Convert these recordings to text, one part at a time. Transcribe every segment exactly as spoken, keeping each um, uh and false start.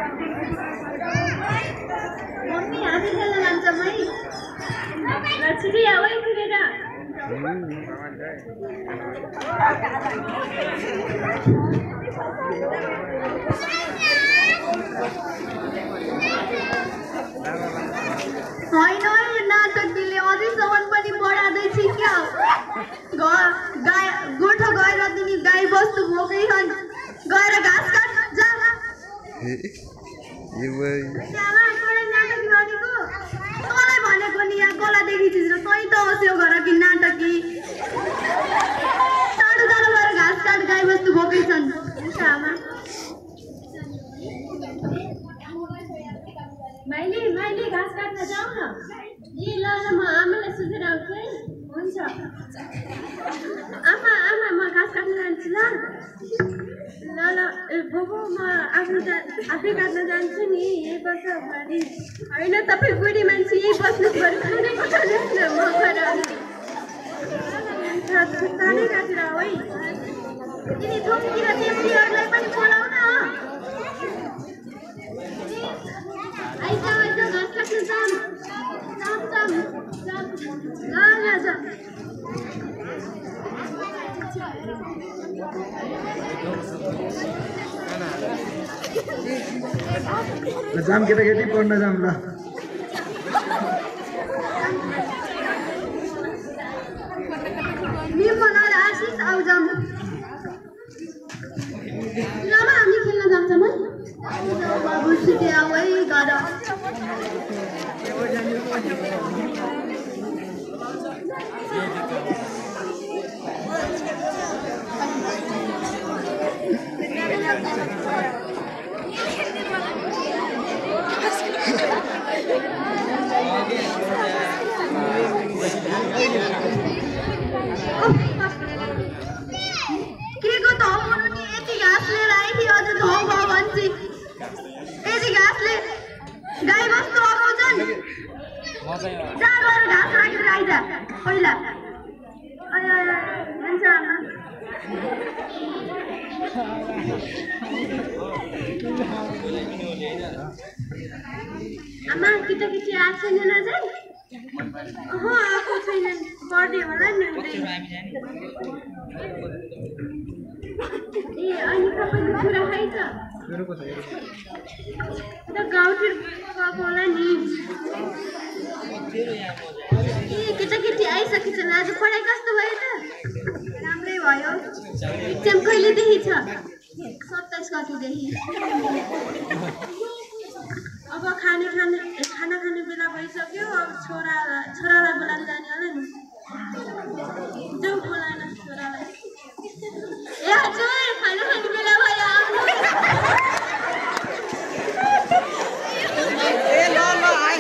Mummy हामी खेल्न जान्छौँ है छिटै आऊ है फिरेर होइन यो नाटकले अझैसम्म पनि बढाउँदैछ क्या गाई गोठो गएर तिमी गाई बस्तु भोकै छन् गएर घाँस काट जा तँलाई भनेको नि यहाँ गोलादेखि चिज तै त होस् यो घर कि नाटकी टाढो टाढो गएर घाँस काट गाई बस्तु भोकै छन् आमा माइली माइली घाँस काट्न जाऊ न ए ल ल म आमालाई सुतेर आउँछु है हुन्छ आमा आमा म घाँस काट्न जान्छु ल ल ल ए बोबो म आफ्नो आफै काट्न जान्छु नि यही बस्छ घरि होइन तपाईँ बुढी मान्छे यही बस्नुहोस् घरि खानै खानुहोस् न म गएर चाँडै काटेर आऊ है तिमी थोकतिर तिमीहरूलाई पनि बोलाऊ न आइज आइज घाँस काट्न जाम जाम जाम जाम ल ल जाम जाम केटाकेटी पढ्न जाम ल निर्मला र आशिष आऊ जाम लामा हामी खेल्न जान्छौँ है बाबु छिटै आऊ है घर के को त हो नि यति घाँस लिएर आइथी अझ धौ भयो भन्छ यति घाँसले गाई बस्तु अगाउँछन् जा गएर घाँस राखेर आइज पहिला हुन्छ आमा आमा केटाकेटी आएको छैन अझै अँ आएको छैन पढ्दै होला नि ए अनि तपाईँको कुरा खै त गाउँतिर गएको होला नि ए केटाकेटी आइसकेछन् आज पढाइ कस्तो भयो त राम्रै भयो इक्जाम कहिलेदेखि छ सत्ताइस गतिदेखि अब खाने खाने खाना खाने बेला भइसक्यो अब छोरा छोरालाई बोलाएर जाने होला नि जाउँ बोलाएन छोरालाई ए हजुर खाना खाने बेला भयो आउनु ए ल ल आइ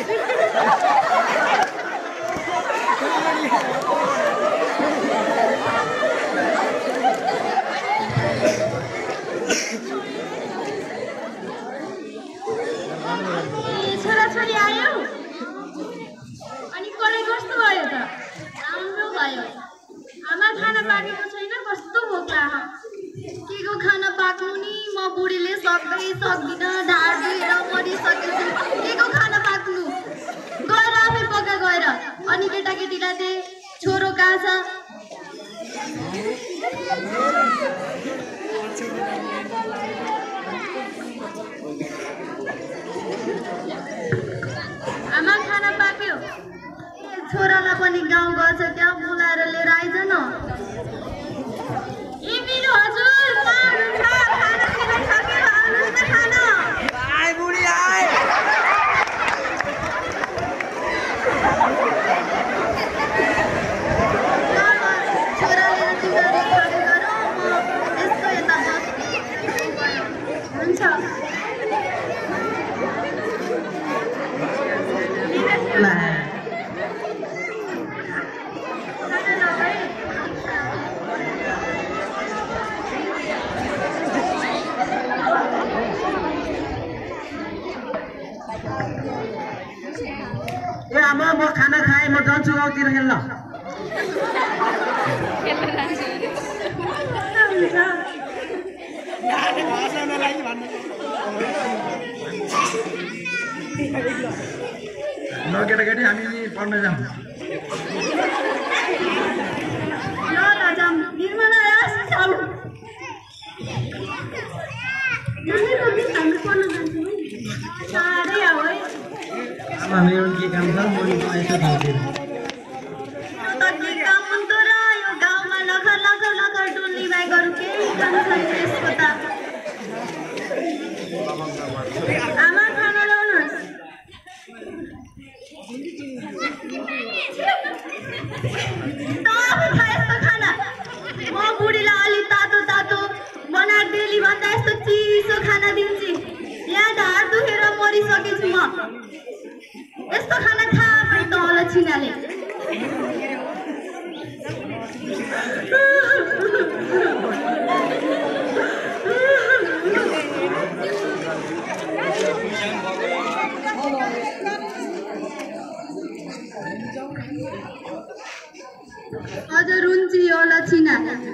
छोराछोरी आयो अनि पढाइ कस्तो भयो त राम्रो भयो आमा खाना पाकेको छैन कस्तो भोक लाग्यो के को खाना पाक्नु नि म बुढीले सक्दै सक्दिनँ ढाड दुखेर मरिसकेछु के को खाना पाक्नु गएर आफै पका गएर अनि केटाकेटीलाई चाहिँ छोरो कहाँ छ आमा खाना पाक्यो छोरालाई पनि गाउँ गएछ त्यहाँ बोलाएर लिएर आइज न ए मेरो हजुर खाना खाइसक्यो आउनुहोस् न खाना आइ बुढी आइ छोराले तिमीहरूले खाने गरौँ म यसको यता हुन्छ ए आमा म खाना खाएँ म जान्छु गाउँतिर खेल्न हुन्छ केटाकेटी हामी पढ्न जाउँ ल ल जाउँ निर्मला आस जाउँ नानी रोटी हामी पढ्न जान्छौँ साह्रै आऊ है आमा मेरो के काम छ म यसो खाउँछु त के काम हुन्छ र यो गाउँमा लखर लखर लखर डुल्ने बाहेक अरू केही काम छैन यसको त आमा खाना ल्याउनुहोस् यस्तो खाना म बुढीलाई अलि तातो तातो बनाएर डेली भन्दा यस्तो चिसो खाना दिन्छु यहाँ ढाड दुखेर मरिसकेछु म यस्तो खाना खा पनि त होला छिनाले अझ रुन्ची होला छिना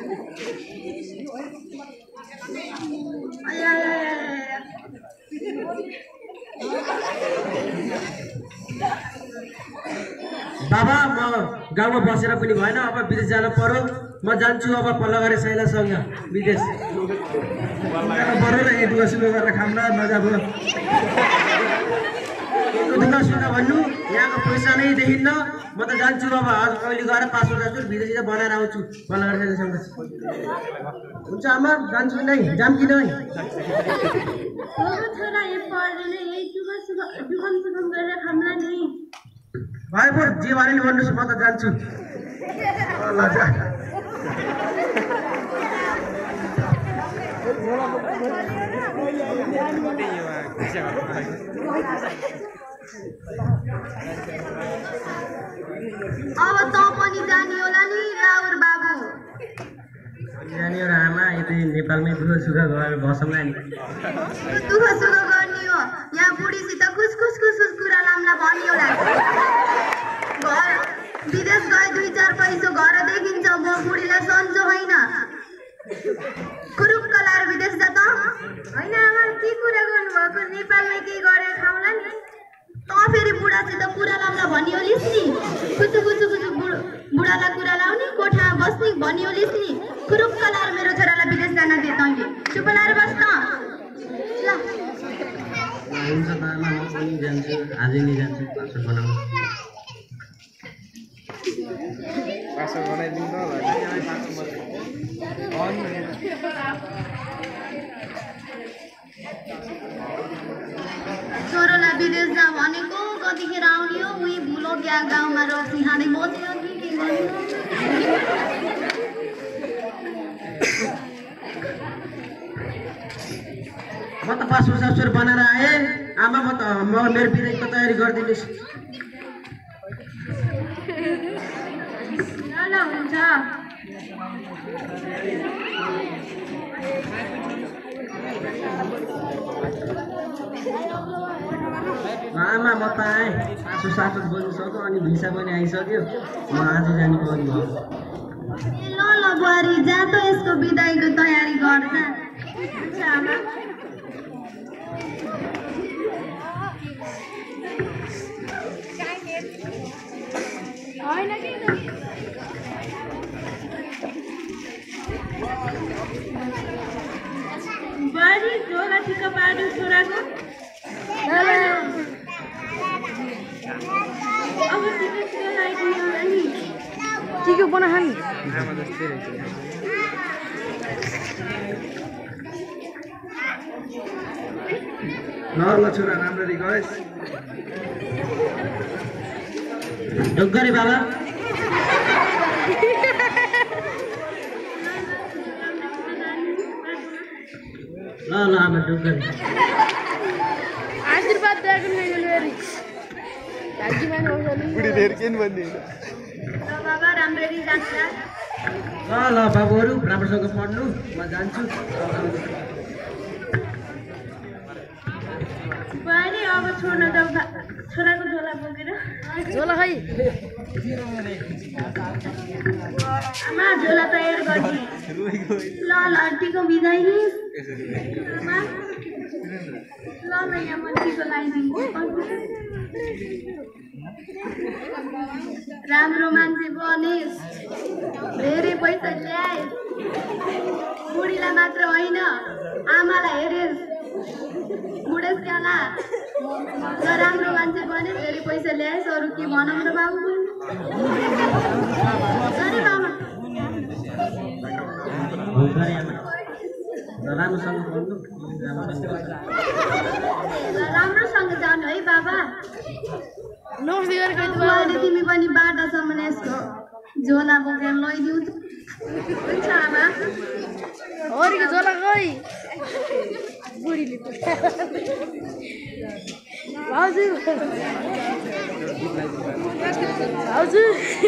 बाबा म गाउँमा बसेर पनि भएन अब विदेश जानु पर्यो म जान्छु अब पल्लो गरे साइलासँग विदेश बरु दुःख सुख गरेर खाम्ला नजाब दुःख सुख भन्नु यहाँको पैसा नै देखिन्न म त जान्छु अब अहिले गएर पासपोर्ट जान्छु विदेशी त बनाएर आउँछु पल्लो गरे साइलासँग हुन्छ आमा जान्छु नै जाम कि नै छोरा यो पढ्दैन यही दुःख सुख दुःखम सुखम गरेर खाम्ला नि भाइ पो जे भने भन्नुहोस् म त जान्छु ल जा अब त पनि जाने होला नि राउर बाबु जाने हो आमा यतै नेपालमै दुःख सुख गरेर बसौँला नि दुःख सुख गर्ने हो यहाँ बुढीसित खुस खुस खुस खुस कुरा लाम्ला भनियो होला घर विदेश गए दुई चार पैसो घर देखिन्छ म बुढीलाई सन्चो होइन खुरुक्क लाएर विदेश जा त होइन आमा के कुरा गर्नुभएको नेपालमै केही गरेर खाउँला नि त फेरि बुढासित कुरा लाम्ला भनियोलिस् नि कुचु कुचु कुचु बुढालाई कुरा लाउने कोठामा बस्ने भनियोलिस् नि खुरुक्क लाएर मेरो छोरालाई विदेश जान दे तैँले चुप लाएर बस् न ल हुन्छ त आमा म पनि जान्छु आजै नै जान्छु पासपोर्ट बनाउनु पासपोर्ट बनाइदिनु त छोरोलाई विदेश जा भनेको कतिखेर आउने हो उही भुलो क्या गाउँमा रक्सी खाँदै बस्यो कि के गर्नु म त पासपोर्ट सासपोर्ट बनाएर आएँ आमा म त म मेरो विदेशको तयारी गरिदिनुहोस् ल ल हुन्छ आमा म त आएँ पासपोर्ट सासपोर्ट बनिसक्यो अनि भिसा पनि आइसक्यो म आज जानु पर्ने भयो ल ल बुहारी जा त यसको बिदाईको तयारी गर्छ आमा बुहारी झोला ठिक्क पार्नु छोराको अब टिकट लगाइदिनु होला नि के बना खाने ल ल छोरा राम्ररी गएस् ढुक्गरी बाबा ल ल आमा ढुक्गरी आशीर्वाद दिएको मैले दाजु माने बुढी धेर किन भन्ने ल बाबा राम्ररी जान्छ ल ल बाबुहरू राम्रोसँग पढ्नु म जान्छु बुहारी अब छोड्न जाऊ छोराको झोला बोकेर झोला खै आमा झोला तयार गर्ने ल ल टिको बिदाई नि आमा ल ल यहाँ म टिको लगाइदिन्छु राम्रो मान्छे बनिस्, धेरै पैसा ल्याइस्, बुढीलाई मात्र होइन आमालाई हेरिस्, बुढेसकाला ल राम्रो मान्छे बनिस्, धेरै पैसा ल्याइस्, अरू के भनौँ र बाबु? सरी बाबा राम्रोसँग बोल्नु, राम्रोसँग जानु है बाबा। नमस्ते गरेको मैले तिमी पनि बाटासम्म यसको झोला बोकेर लैदिउ। हुन्छ आमा। अरूको झोला खै बुढीले भाउजू भाउजू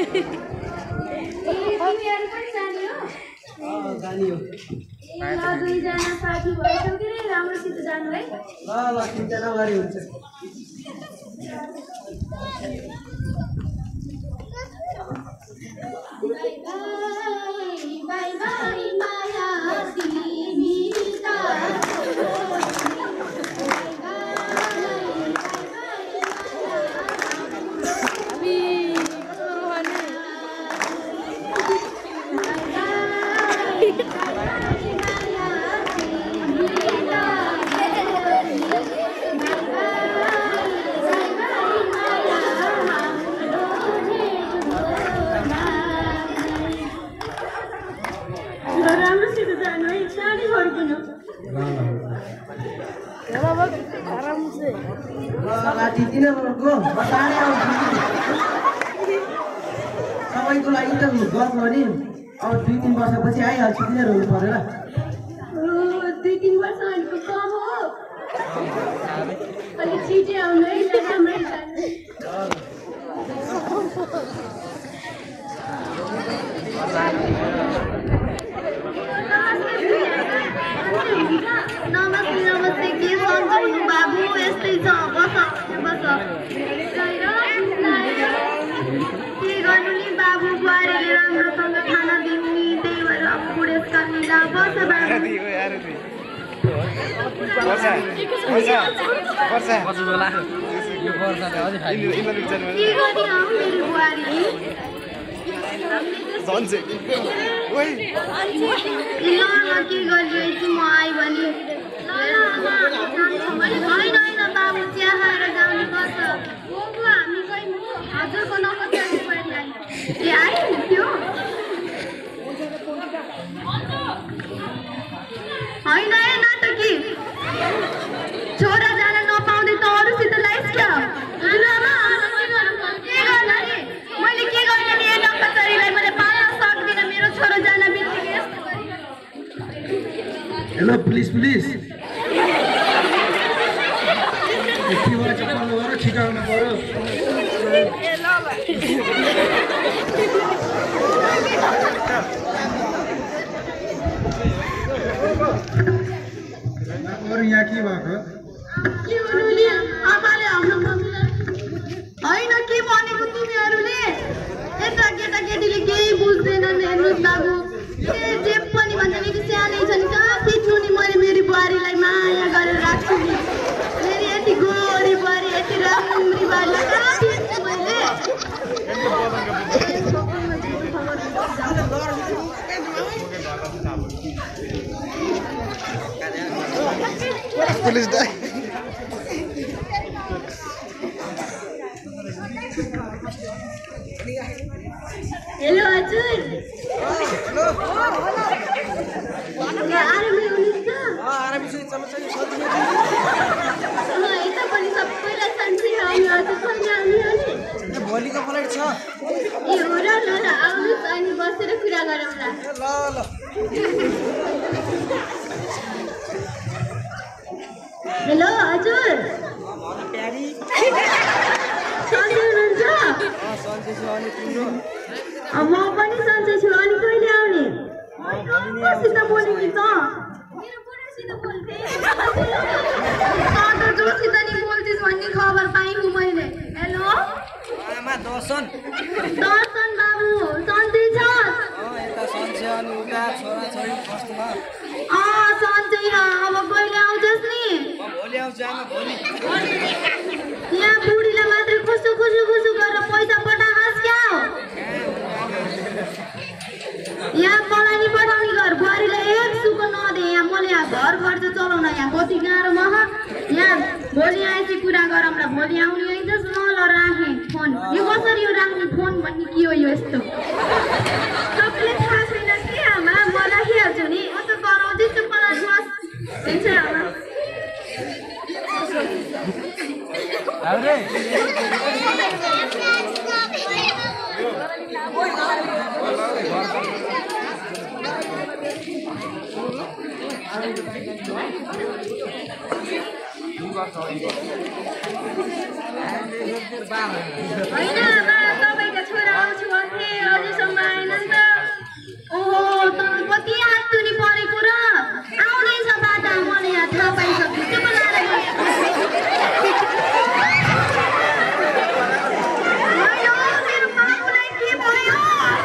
तिमीहरू पनि जाने हो? जाने हो। ए ल दुईजना साथी भइसक्यो रे, राम्रोसित जानु है। ल ल चिन्ता नगरी हुन्छ। बाई बाई माया तिमी त राम्रोसित जानु है, साडी फर्किनु। आराम से राति किन गएको? बताडे आउँछु। सबैको लागि त गर्नु नि, अब दुई तिन वर्षपछि आइहाल्छु, किन रोनु परेर? दुई तिन वर्ष अलिक कम हो, अलिक छिटै आउनु है, राम्रै जानु। नमस्ते नमस्ते, के सन्चो हुनु बाबु? यस्तै छ, बस बस। के गर्नु नि बाबु, बुहारीले राम्रोसँग खाना दिनु नि, त्यही भएर अब बुढेसकाल मिला। बस बाबु। के गर्ने हौ मेरो बुहारी? ल ल के गर्छु एकछिन म आएँ भने। होइन होइन बाबु, चिया खाएर जानुपर्छ। हामी खै हजुरको नम्बर जानु पर्ने। ए आयो त्यो? होइन ए नाटकी, छोरा जान नपाउँदै त अरूसित लाइस् क्या? के गर्नु नि? मैले के गर्ने नि? नक्कचरीलाई मैले पाल्न सक्दिनँ, मेरो छोरो जान बित्तिकै यस्तो गरिरहेको। हेलो पुलिस पुलिस, यतिबाट चपाल्नु गर, छिटाउनु पर्यो। अरू यहाँ के भएको? के गर्नु नि? आमाले हाम्रो मम्मीलाई होइन के भनेको तिमीहरूले? यता केटाकेटीले केही बुझ्दैनन्। हेर्नुहोस् बाबु, ए जे पनि भन्छ नि, सानै छन्, कहाँ पिट्नु नि? मैले मेरो बुहारीलाई माया गरेर राख्छु नि। फेरि यति गोरी बुहारी, यति राम्री बुहारीलाई कहाँ पिट्छु मैले? पुलिस दाइ हेलो हजुर, आरामै हुनुहुन्छ? यता पनि सबैलाई शान्ति आउने। हजुर कहिले आउने अनि? भोलिको फ्लाइट छ। ए हो र? ल ल आउनुहोस्, अनि बसेर कुरा गरौँला। ल ल हेलो हजुर, सन्चै हुनुहुन्छ? म पनि सन्चै छु। अनि कहिले आउने? कसित बोलेकी त? जोसित नि बोल्छिस् भन्ने खबर पाएँ मैले। हेलो दर्शन दर्शन बाबु, सन्चै छ? अँ सन्चै हो। अब कहिले आउँछस् नि? यहाँ बुढीलाई मात्रै कस्तो खुसु खुसु गरेर पैसा पठाएस क्या हो यहाँ मलाई नि पठाउने घर बुहारीलाई एक सुको नदे यहाँ मैले यहाँ घर खर्च चलाउन यहाँ कति गाह्रो मह यहाँ भोलि आएपछि कुरा गरौँला भोलि आउने आइजस् न ल राखेँ फोन यो कसरी यो राख्ने फोन भन्ने के हो यो यस्तो तपाईँले थाहा छैन के आमा म राखिहाल्छु नि यसो गराउँदै चुप्प लाग्नुहोस् हुन्छ आमा होइन आमा तपाईँको छोरा आउँछु भन्थे अझैसम्म आएन नि त ओहो तपाईँ कति हातुनी परेको र आउँदैछ बाटा मैले यहाँ थाहा पाइसक्छु चुप लाएर मेरो बाबुलाई के भयो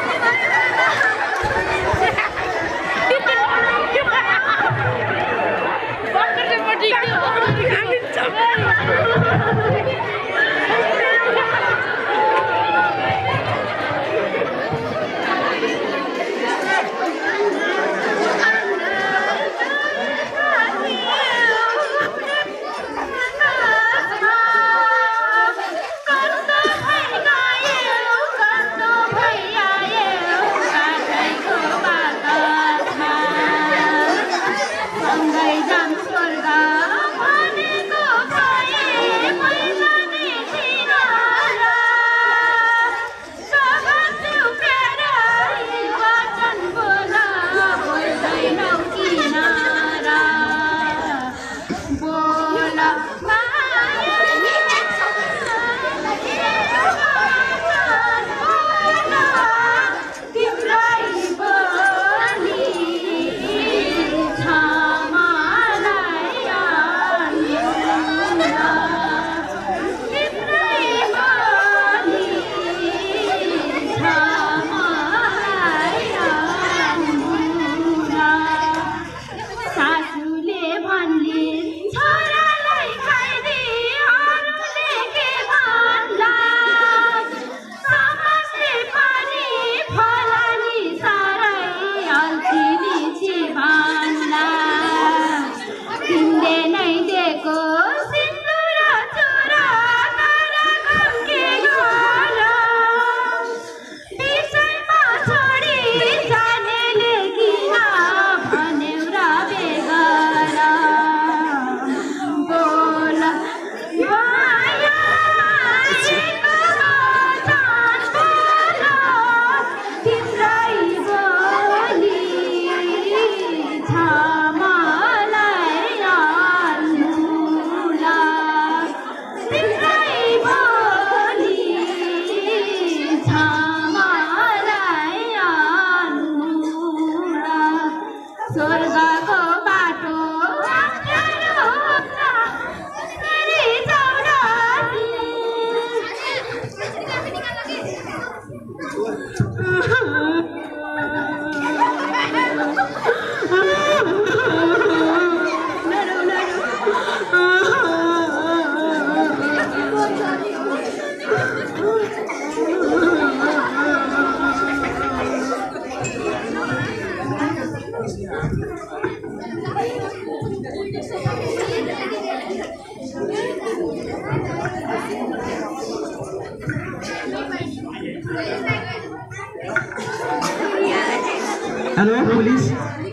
हेलो पुलिस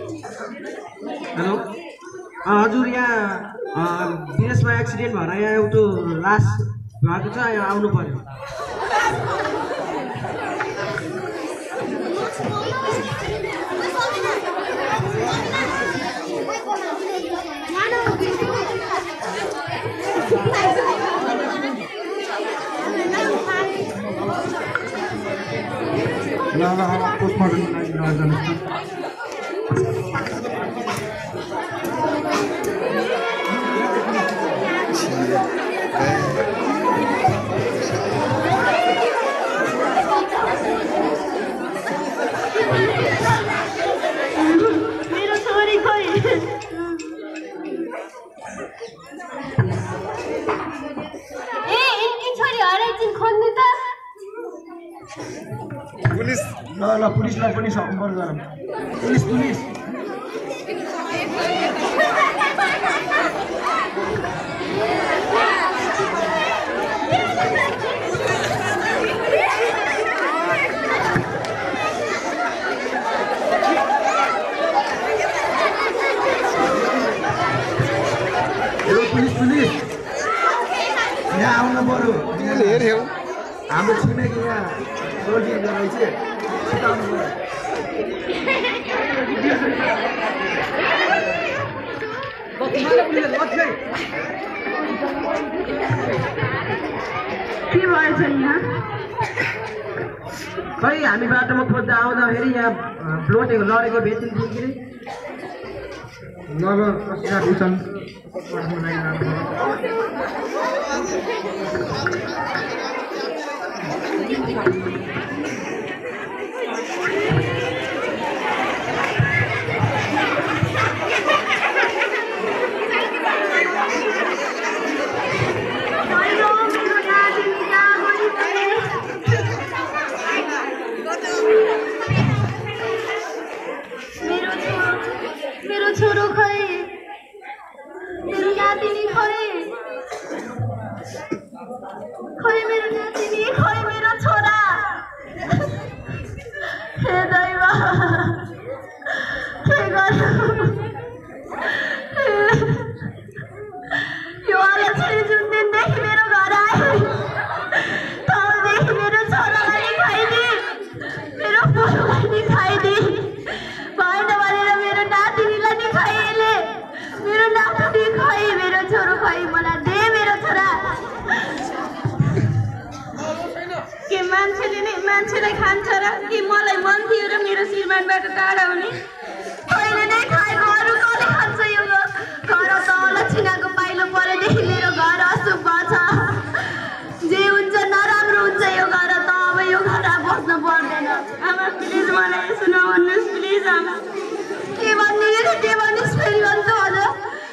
हेलो हजुर यहाँ विदेशमा एक्सिडेन्ट भएर यहाँ एउटा लास भएको छ यहाँ आउनु पर्यो ल ल पोस्टमार्टमको लागि लिएर जानुहोस् मेरो छोरी खोइ ए यिनकी छोरी हराइदिन्छ ल ल पुलिसलाई पनि सम्पर्क गरौँ पुलिस पुलिस पुलिस पुलिस यहाँ आउनु पर्यो हेऱ्यौ हाम्रो छिमेकी यहाँ रोल्टिङ रहेछ सिकाउनु पर्यो के भएछ यहाँ खै हामी बाटोमा खोज्दा आउँदाखेरि यहाँ ब्लोटेको लडेको बेचिन थियो कि ल ल कतिजना छन् मेरो छोरो खै मेरो नातिनी खै खै मेरो नातिनी खै मेरो छोरा हे दैव के गर्नु यो अलछरी जुन दिनदेखि मेरो घर आयो तबदेखि मेरो छोरालाई खाइदिए मेरो बुढोलाई नि खाइदिए भएन भनेर मेरो नातिनीलाई नि खाइले मेरो नाति खै मेरो छोरो खै मलाई दे मेरो छोरा के मान्छेले नै मान्छेलाई खान्छ र कि मलाई मन थियो र मेरो श्रीमानबाट टाढा हुने कहिले नै खाएको अरू कसले खान्छ यो घर त अलक्षिणाको पाइलो परेदेखि मेरो घर अशुभ छ जे हुन्छ नराम्रो हुन्छ यो घर त अब यो घर बस्न पर्दैन आमा प्लिज मलाई यसो नभन्नुहोस् प्लिज आमा के भन्ने के भन्नुहोस् फेरि भन्छु हजुर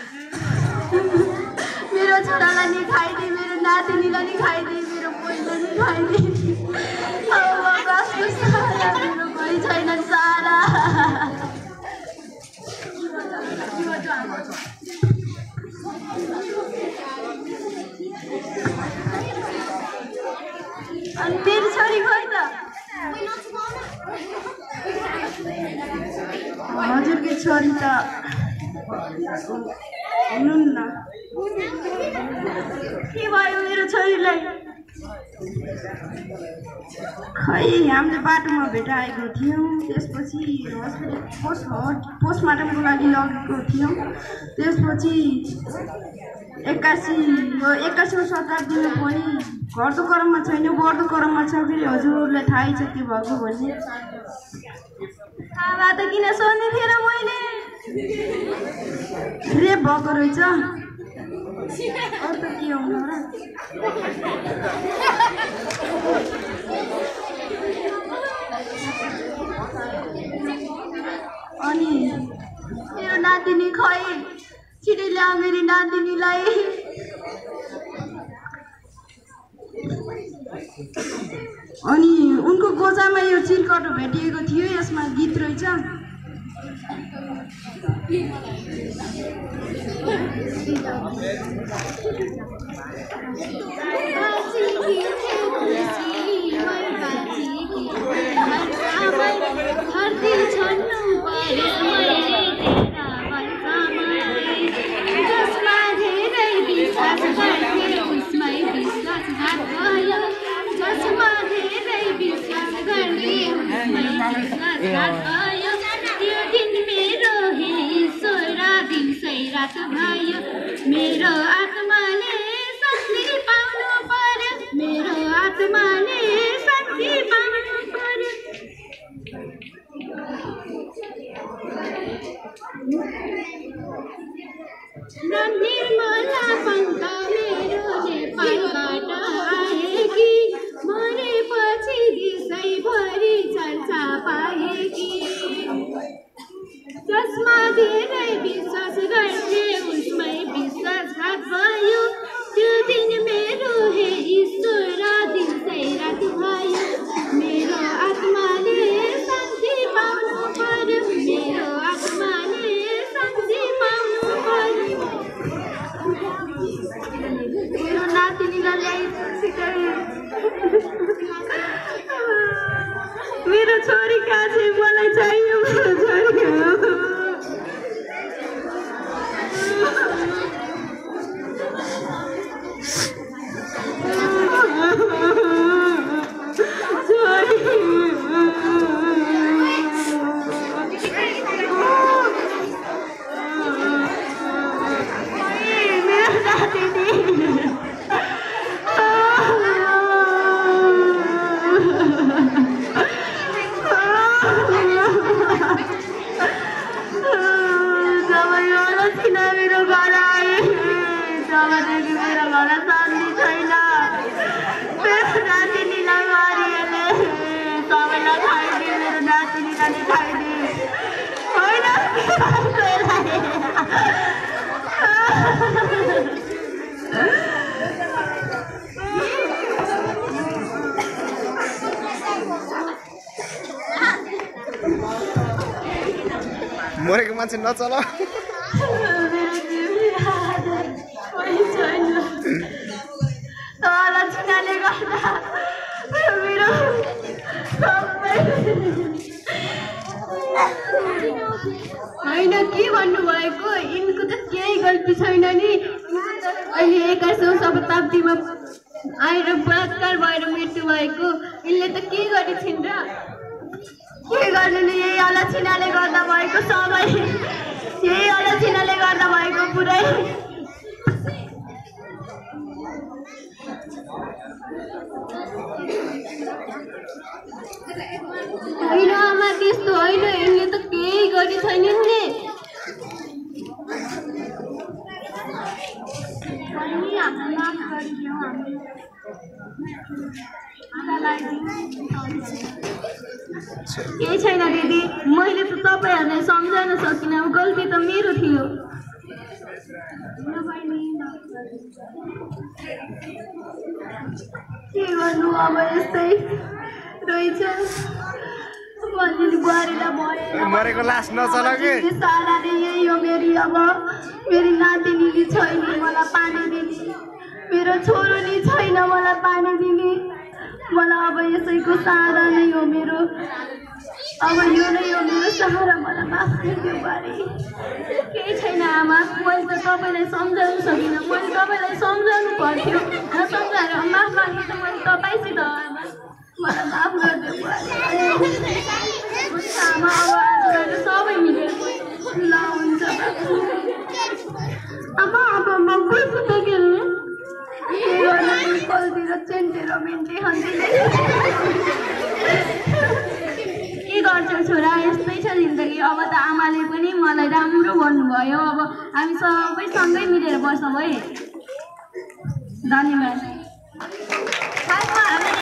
मेरो छोरालाई नि खाइदिए मेरो नातिनीलाई नि खाइदिए मेरो पहिला नि खाइदिए अब कस्तो सारा मेरो कोही छैन सारा अनि मेरो छोरी खोइ त हजुरकी छोरी त हुनुहुन्न के भयो मेरो छोरीलाई खै हामीले बाटोमा भेटाएको थियौँ त्यसपछि हस्पिटल पोस्ट पोस्टमार्टमको लागि लगेको थियौँ त्यसपछि एक्कासी यो एक्कासीको शताब्दीमा पनि घट्दो क्रममा छैन बढ्दो क्रममा छ फेरि हजुरलाई थाहै छ के भएको भन्ने थाहा भए त किन सोध्ने थिएन मैले रेप भएको रहेछ अरू त के हुनु र अनि मेरो नातिनी खै छिटै ल्याऊ मेरो नातिनीलाई अनि उनको गोजामा यो चिरकटो भेटिएको थियो यसमा गीत रहेछ मेरो आत्माले शान्ति पाउनु पर्यो मेरो आत्माले शान्ति पाउनु पर्यो निर्मला पङ्क मेरो नेपालबाट आएकी मरेपछि देशैभरि चर्चा पाएकी जसमा धेरै विश्वास गर्थे उसमै विश्वासघात भयो त्यो दिन मेरो हे ईश्वर दिउँसै रात भयो मेरो आत्माले गर्दाखेरि मेरो घर शान्ति छैन। मेरो नातिनीलाई मारिएले सबैलाई खाइदिए, मेरो नातिनीलाई नि खाइदिए। होइन मरेको मान्छे नचल लक्षणाले गर्दा मेरो होइन के भन्नुभएको, यिनको त केही गल्ती छैन नि। अहिले एक्काइसौँ शताब्दीमा आएर बलात्कार भएर मृत्यु भएको, यिनले त के गरेछन् र? के गर्नु नि, यही अलक्षिणाले गर्दा भएको सबै, यही अलक्षिणाले गर्दा भएको पुरै। होइन आमा त्यस्तो होइन, यिनले त केही गरी छैनन् नि। केही छैन दिदी, मैले त तपाईँहरूलाई सम्झाउन सकिनँ, गल्ती त मेरो थियो। के गर्नु अब, यस्तै रहेछ। बुहारीलाई भएन, मरेको लास नचल के सारा नै यही हो मेरी। अब मेरी नातिनीले छैन मलाई पानी दिने, मेरो छोरो नि छैन मलाई पानी दिने। मलाई अब यसैको सहारा नै हो मेरो, अब यो नै हो मेरो सहारा। मलाई माफ गरिदियो बुहारी, केही छैन आमा। मैले त तपाईँलाई सम्झाउनु सकिनँ, मैले तपाईँलाई सम्झाउनु पर्थ्यो, नसम्झाएर माफ माग्नु त मैले तपाईँसित हो आमा। मलाई माफ गरिदियो बुहारी। हुन्छ आमा, अब आजबाट सबै मिलेर ल हुन्छ आमा। अब म गइपुग्छ खेल्नु, कलतिर चेन्टेर मेन्टे हन्तीले के गर्छौ छोरा, यस्तै छ जिन्दगी। अब त आमाले पनि मलाई राम्रो भन्नुभयो, अब हामी सबै सँगै मिलेर बस्छौँ है। धन्यवाद।